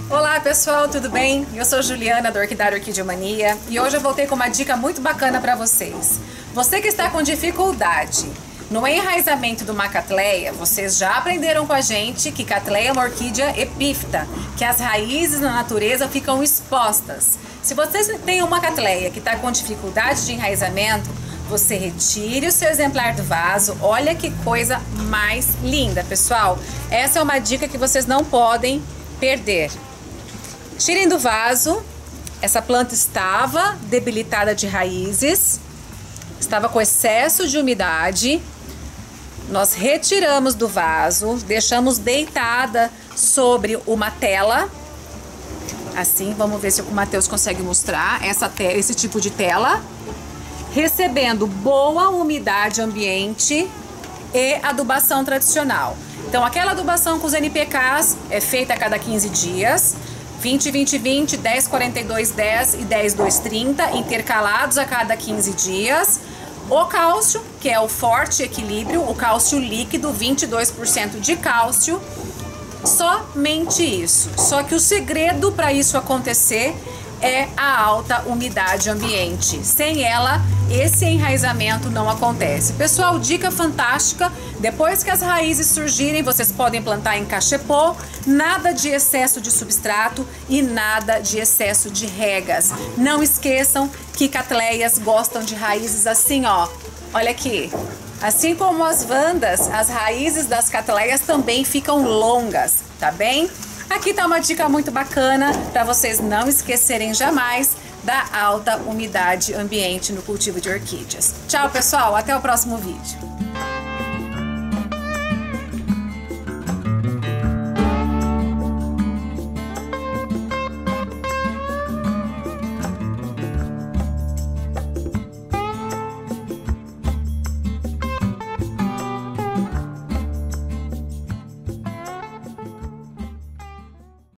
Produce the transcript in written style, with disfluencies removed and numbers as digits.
Olá pessoal, tudo bem? Eu sou Juliana do Orquidário Orquidiomania e hoje eu voltei com uma dica muito bacana para vocês. Você que está com dificuldade no enraizamento de uma catleia, vocês já aprenderam com a gente que catleia é uma orquídea epífita, que as raízes na natureza ficam expostas. Se vocês têm uma catleia que está com dificuldade de enraizamento, você retire o seu exemplar do vaso. Olha que coisa mais linda, pessoal. Essa é uma dica que vocês não podem perder. Tirem do vaso. Essa planta estava debilitada de raízes, estava com excesso de umidade. Nós retiramos do vaso, deixamos deitada sobre uma tela. Assim, vamos ver se o Matheus consegue mostrar esse tipo de tela, recebendo boa umidade ambiente e adubação tradicional. Então, aquela adubação com os NPKs é feita a cada 15 dias, 20-20-20, 10-42-10 e 10-2-30, intercalados a cada 15 dias. O cálcio, que é o forte equilíbrio, o cálcio líquido, 22% de cálcio. Somente isso. Só que o segredo para isso acontecer é a alta umidade ambiente. Sem ela, esse enraizamento não acontece. Pessoal, dica fantástica: depois que as raízes surgirem, vocês podem plantar em cachepô, nada de excesso de substrato e nada de excesso de regas. Não esqueçam que catleias gostam de raízes assim, ó. Olha aqui. Assim como as vandas, as raízes das catleias também ficam longas, tá bem? Aqui tá uma dica muito bacana para vocês não esquecerem jamais da alta umidade ambiente no cultivo de orquídeas. Tchau, pessoal, até o próximo vídeo.